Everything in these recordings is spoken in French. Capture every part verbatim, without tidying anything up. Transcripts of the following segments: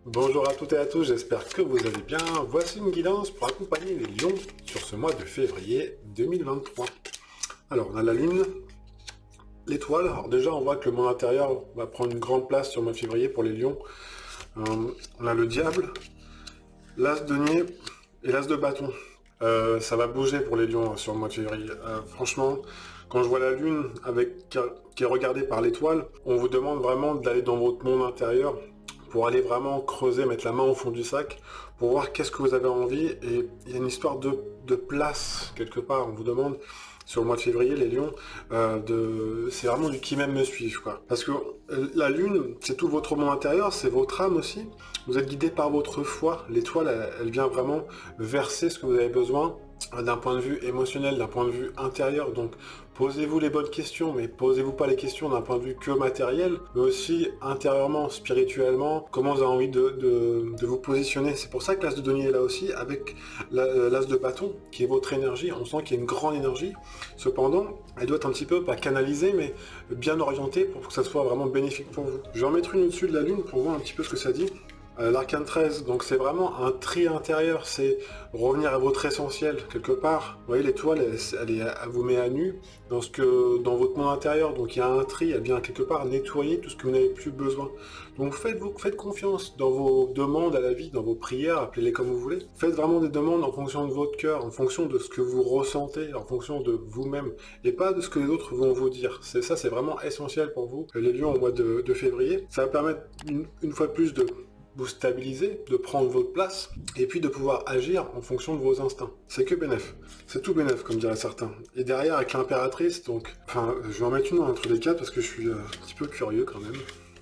Bonjour à toutes et à tous, j'espère que vous allez bien. Voici une guidance pour accompagner les lions sur ce mois de février deux mille vingt-trois. Alors, on a la lune, l'étoile. Alors déjà, on voit que le monde intérieur va prendre une grande place sur le mois de février pour les lions. Euh, on a le diable, l'as de denier et l'as de bâton. Euh, ça va bouger pour les lions sur le mois de février. Euh, franchement, quand je vois la lune avec, qui est regardée par l'étoile, on vous demande vraiment d'aller dans votre monde intérieur pour aller vraiment creuser, mettre la main au fond du sac, pour voir qu'est-ce que vous avez envie. Et il y a une histoire de, de place, quelque part. On vous demande, sur le mois de février, les lions, euh, de... c'est vraiment du qui même me suivent, quoi. Parce que la lune, c'est tout votre monde intérieur, c'est votre âme aussi. Vous êtes guidé par votre foi. L'étoile, elle, elle vient vraiment verser ce que vous avez besoin d'un point de vue émotionnel, d'un point de vue intérieur. Donc posez-vous les bonnes questions, mais posez-vous pas les questions d'un point de vue que matériel, mais aussi intérieurement, spirituellement, comment vous avez envie de, de, de vous positionner. C'est pour ça que l'as de denier est là aussi, avec l'as de bâton, qui est votre énergie. On sent qu'il y a une grande énergie. Cependant, elle doit être un petit peu, pas canalisée, mais bien orientée pour que ça soit vraiment bénéfique pour vous. Je vais en mettre une au-dessus de la lune pour voir un petit peu ce que ça dit. Euh, L'arcane treize, donc c'est vraiment un tri intérieur, c'est revenir à votre essentiel quelque part. Vous voyez, l'étoile, elle, elle, est, elle vous met à nu dans, ce que, dans votre monde intérieur, donc il y a un tri, elle vient quelque part nettoyer tout ce que vous n'avez plus besoin. Donc faites-vous, faites confiance dans vos demandes à la vie, dans vos prières, appelez-les comme vous voulez. Faites vraiment des demandes en fonction de votre cœur, en fonction de ce que vous ressentez, en fonction de vous-même, et pas de ce que les autres vont vous dire. C'est ça, c'est vraiment essentiel pour vous, les lions au mois de, de février. Ça va permettre une, une fois de plus de vous stabiliser, de prendre votre place, et puis de pouvoir agir en fonction de vos instincts. C'est que bénef. C'est tout bénef, comme diraient certains. Et derrière, avec l'impératrice, donc... Enfin, je vais en mettre une entre les quatre, parce que je suis euh, un petit peu curieux, quand même.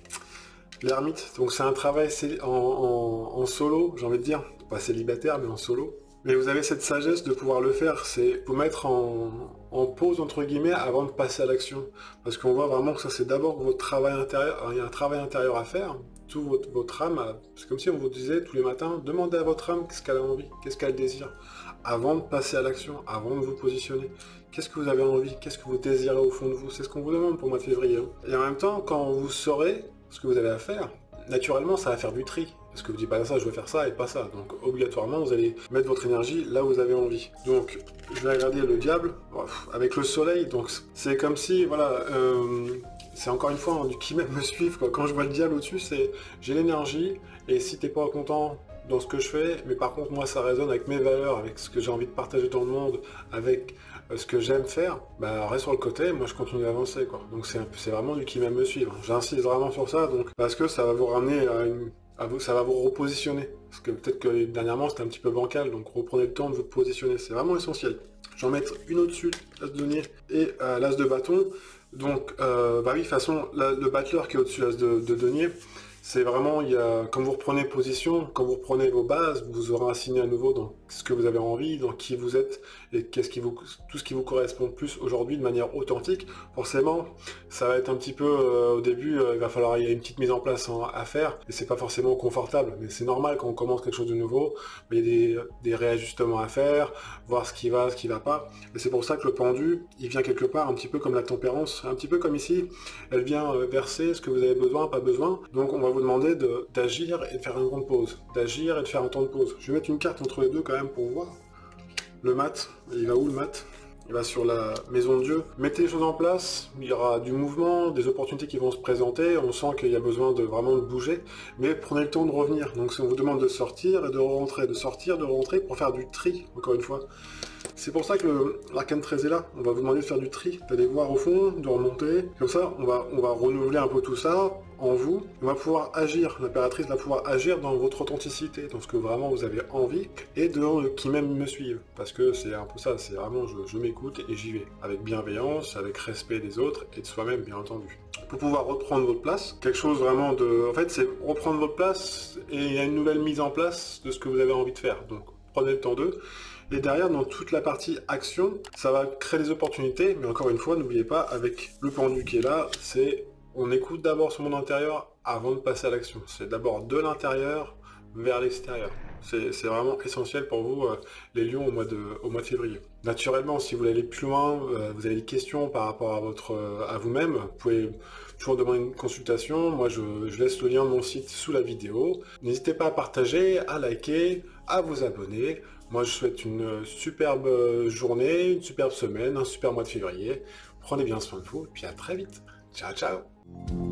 L'ermite, donc c'est un travail en, en, en solo, j'ai envie de dire. Pas célibataire, mais en solo. Mais vous avez cette sagesse de pouvoir le faire, c'est vous mettre en, en pause, entre guillemets, avant de passer à l'action. Parce qu'on voit vraiment que ça, c'est d'abord votre travail intérieur. Il y a un travail intérieur à faire. Tout votre, votre âme, c'est comme si on vous disait tous les matins, demandez à votre âme qu'est-ce qu'elle a envie, qu'est-ce qu'elle désire, avant de passer à l'action, avant de vous positionner. Qu'est-ce que vous avez envie, qu'est-ce que vous désirez au fond de vous, c'est ce qu'on vous demande pour le mois de février. Hein. Et en même temps, quand vous saurez ce que vous avez à faire, naturellement, ça va faire du tri. Parce que vous dites pas ça, je veux faire ça et pas ça. Donc obligatoirement, vous allez mettre votre énergie là où vous avez envie. Donc, je vais regarder le diable, avec le soleil, donc c'est comme si, voilà... Euh, c'est encore une fois hein, du qui même me suivre, quoi. Quand je vois le diable au-dessus, c'est j'ai l'énergie, et si t'es pas content dans ce que je fais, mais par contre moi ça résonne avec mes valeurs, avec ce que j'ai envie de partager dans le monde, avec euh, ce que j'aime faire, bah reste sur le côté, moi je continue d'avancer, quoi. Donc c'est vraiment du qui même me suivre. J'insiste vraiment sur ça, donc parce que ça va vous ramener à une... À vous, ça va vous repositionner. Parce que peut-être que dernièrement c'était un petit peu bancal, donc reprenez le temps de vous positionner, c'est vraiment essentiel. J'en mettre une au-dessus, l'as de denier et euh, l'as de bâton. Donc, euh, bah oui, de toute façon, la, le battleur qui est au-dessus l'as de, de denier, c'est vraiment, il y a, quand vous reprenez position, quand vous reprenez vos bases, vous aurez assigné à nouveau dans ce que vous avez envie, dans qui vous êtes, et qu'est-ce qui vous, tout ce qui vous correspond plus aujourd'hui de manière authentique. Forcément, ça va être un petit peu, euh, au début, euh, il va falloir, il y a une petite mise en place hein, à faire, et c'est pas forcément confortable, mais c'est normal quand on commence quelque chose de nouveau, il y a des, des réajustements à faire, voir ce qui va, ce qui va pas, et c'est pour ça que le pendu, il vient quelque part un petit peu comme la tempérance, un petit peu comme ici, elle vient euh, verser ce que vous avez besoin, pas besoin, donc on va vous demander d'agir et de faire une grande pause, d'agir et de faire un temps de pause. Je vais mettre une carte entre les deux quand même pour voir. Le mat, il va où le mat? Il va sur la maison de Dieu. Mettez les choses en place, il y aura du mouvement, des opportunités qui vont se présenter, on sent qu'il y a besoin de vraiment de bouger, mais prenez le temps de revenir. Donc si on vous demande de sortir et de rentrer, de sortir, de rentrer pour faire du tri, encore une fois. C'est pour ça que l'arcane treize est là, on va vous demander de faire du tri, d'aller voir au fond, de remonter, comme ça on va, on va renouveler un peu tout ça en vous, on va pouvoir agir, l'impératrice va pouvoir agir dans votre authenticité, dans ce que vraiment vous avez envie, et dans le qui même me suivent, parce que c'est un peu ça, c'est vraiment je, je m'écoute et j'y vais, avec bienveillance, avec respect des autres et de soi-même bien entendu. Pour pouvoir reprendre votre place, quelque chose vraiment de... En fait c'est reprendre votre place et il y a une nouvelle mise en place de ce que vous avez envie de faire, donc prenez le temps d'eux. Et derrière, dans toute la partie action, ça va créer des opportunités, mais encore une fois, n'oubliez pas, avec le pendu qui est là, c'est on écoute d'abord son monde intérieur avant de passer à l'action. C'est d'abord de l'intérieur vers l'extérieur. C'est vraiment essentiel pour vous, euh, les lions, au mois, de, au mois de février. Naturellement, si vous voulez aller plus loin, euh, vous avez des questions par rapport à, votre, euh, à vous-même, vous pouvez toujours demander une consultation. Moi, je, je laisse le lien de mon site sous la vidéo. N'hésitez pas à partager, à liker, à vous abonner. Moi, je souhaite une superbe journée, une superbe semaine, un super mois de février. Prenez bien soin de vous et puis à très vite. Ciao, ciao!